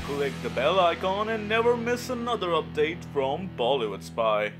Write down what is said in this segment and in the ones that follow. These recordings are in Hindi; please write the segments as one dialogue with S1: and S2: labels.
S1: click the bell icon and never miss another update from Bollywood Spy.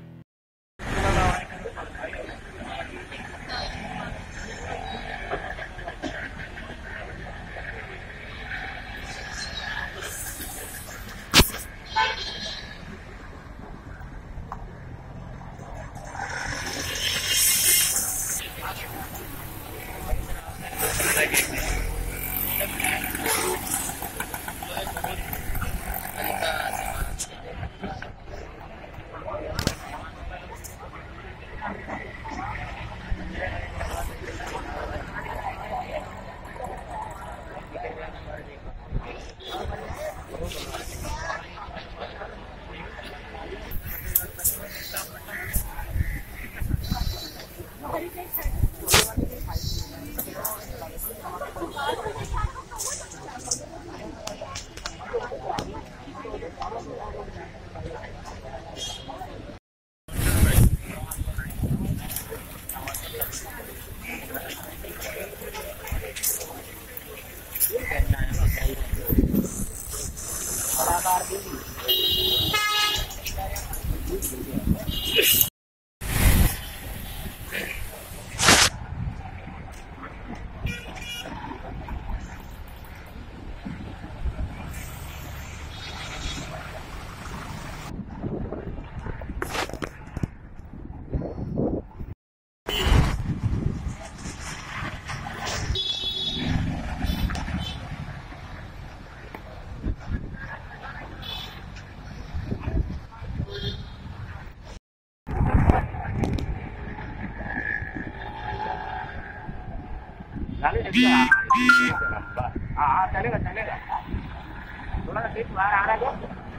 S2: चलेगा थोड़ा सीट बाहर आ रहा है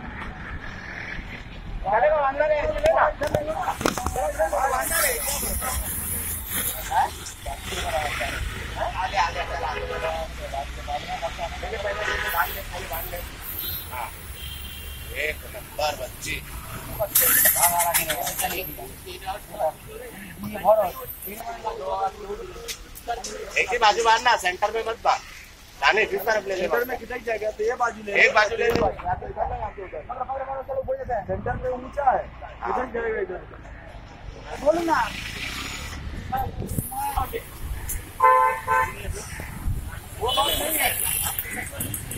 S2: चलेगा अंदर है चलेगा आगे आगे चला एक नंबर बच्ची एक ही बाजू बांधना सेंटर में मत बांध जाने किस तरफ ले सेंटर में किधर जाएगा तो ये बाजू ले एक बाजू ले सेंटर में ऊंचा है इधर जाएगा इधर बोलो ना वो बात नहीं है